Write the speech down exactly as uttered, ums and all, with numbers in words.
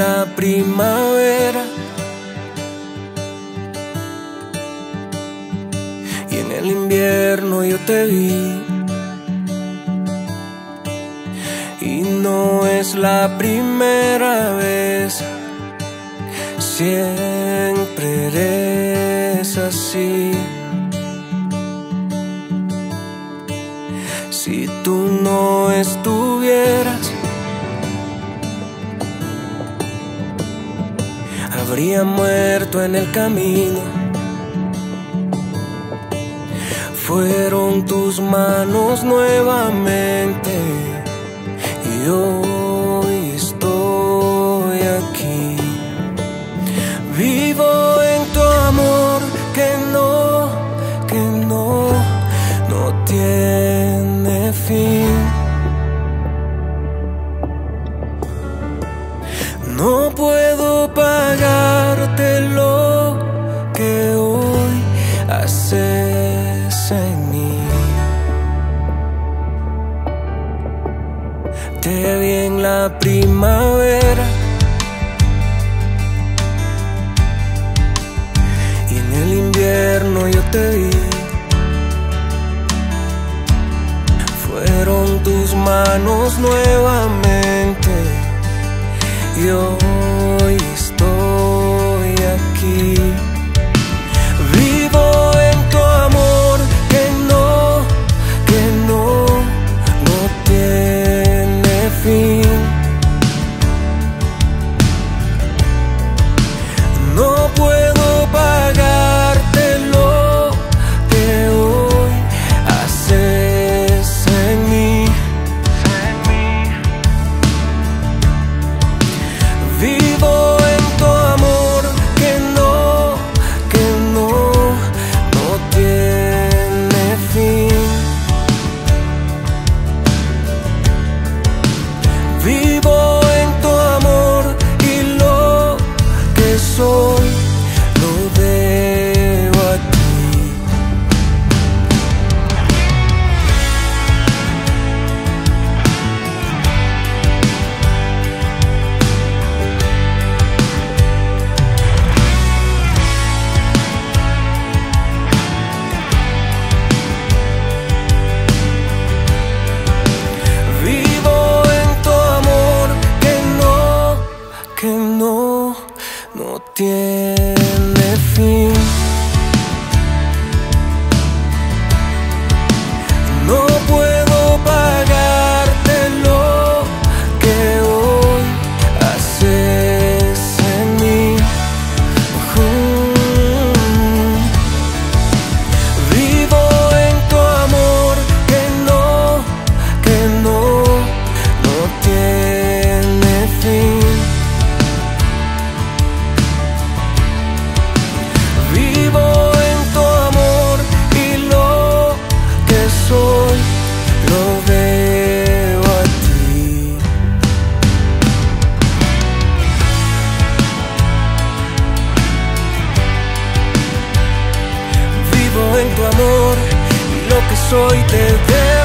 la primavera y en el invierno yo te vi. Y no es la primera vez, siempre eres así. Si tú no estuvieras, habría muerto en el camino. Fueron tus manos nuevamente y hoy estoy aquí. Vivo en tu amor que no, que no, no tiene fin. No puedo pagarte lo que hoy haces en mí. Te vi en la primavera y en el invierno yo te vi. Fueron tus manos nuevamente y hoy estoy aquí. Vivo en tu amor que no, que no, no tiene fin. No puedo pagarte lo que hoy haces en mí. Vivo en tu amor que no, que no, no tiene fin. Vivo en tu amor y lo que soy lo debo a ti. Vivo en tu amor que no, que no, no tiene fin. No puedo pagarte lo que hoy haces en mí. Mm. Vivo en tu amor que no, que no, no tiene fin. Vivo en tu amor y lo que soy lo debo a ti. Vivo en tu amor y lo que soy te debo.